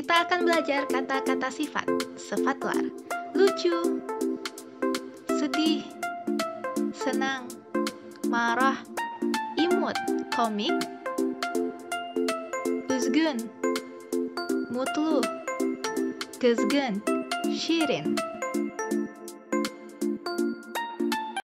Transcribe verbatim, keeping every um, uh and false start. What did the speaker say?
Kita akan belajar kata-kata sifat, sefatlar, lucu, sedih, senang, marah, imut, komik, üzgün, mutlu, kızgın, şirin.